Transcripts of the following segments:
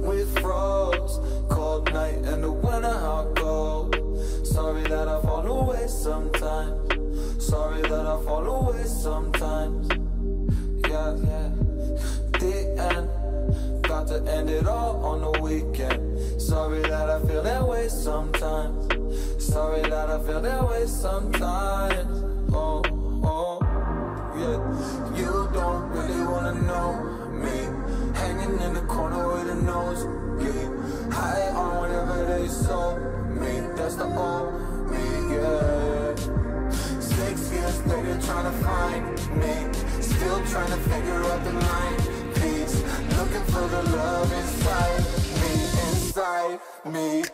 we froze. Cold night in the winter, how it goes. Sorry that I fall away sometimes. Sorry that I fall away sometimes. Yeah, yeah. The end. Got to end it all on the weekend. Sorry that I feel that way sometimes. Sorry that I feel that way sometimes. Oh, oh, yeah. You don't really wanna know me. Hanging in the corner with a nosebleed. High on whatever they sold me. That's the old me, yeah. 6 years later trying to find me. Still trying to figure out the line piece. Looking for the love inside me, inside me.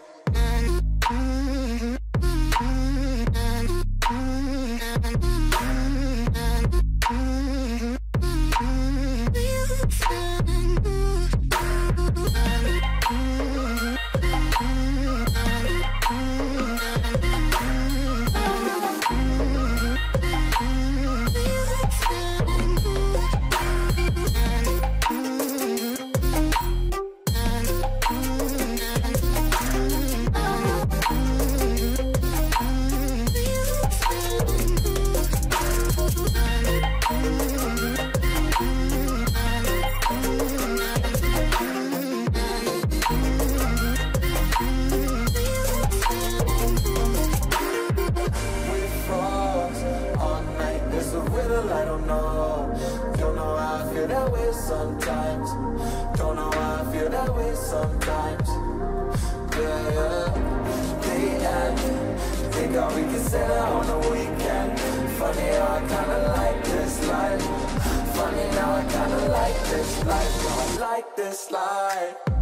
I don't know how I feel that way sometimes. Don't know how I feel that way sometimes. Yeah, yeah. The end. Think all we can say that on the weekend. Funny how I kinda like this life. Funny how I kinda like this life. I like this life.